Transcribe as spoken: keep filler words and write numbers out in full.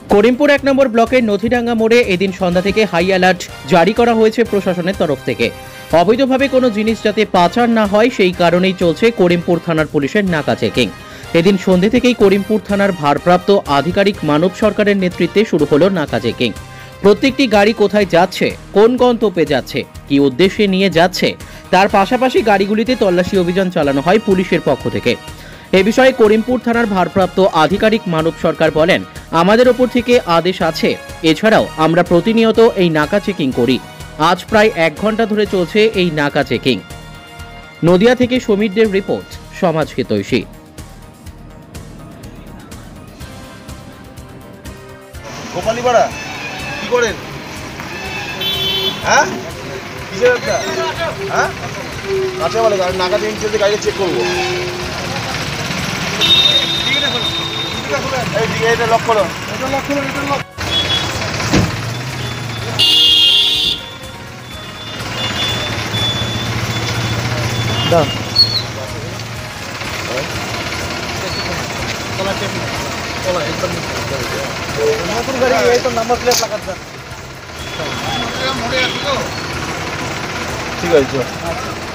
করিমপুর এক নম্বর ব্লকের নথিডাঙ্গা মোড়ে এদিন সন্ধ্যা থেকে হাই অ্যালার্ট জারি করা হয়েছে প্রশাসনের তরফ থেকে। অবৈধভাবে কোনো জিনিস যাতে পাচার না হয় সেই কারণেই চলছে করিমপুর থানার পুলিশের নাকা চেকিং। এদিন সন্ধ্যে থেকেই করিমপুর থানার ভারপ্রাপ্ত আধিকারিক মানব সরকারের নেতৃত্বে শুরু হলো নাকা চেকিং। প্রত্যেকটি গাড়ি কোথায় যাচ্ছে, কোন গন্তব্যে যাচ্ছে, কি উদ্দেশ্যে নিয়ে যাচ্ছে, তার পাশাপাশি গাড়িগুলিতে তল্লাশি অভিযান চালানো হয় পুলিশের পক্ষ থেকে। এ বিষয়ে করিমপুর থানার ভারপ্রাপ্ত আধিকারিক মানব সরকার বলেন, আমাদের ওপর থেকে আদেশ আছে, এছাড়াও আমরা প্রতিনিয়ত এই নাকা চেকিং করি। আজ প্রায় এক ঘন্টা ধরে চলছে এই নাকা চেকিং। নদিয়া থেকে সমীর দেব রিপোর্ট, সমাজ হিতৈষী। গোপালীপাড়া কি করেন? হ্যাঁ কিসের একটা হ্যাঁ কাছে বলে গাড়ি নাকা চেকিং চলতে গাড়ি চেক করবো। এই দিকে এটা লক করো, এটা লক করো, এটা লক। দাও নতুন গাড়ি এই তো নাম্বার প্লেট লাগাতে ঠিক আছে।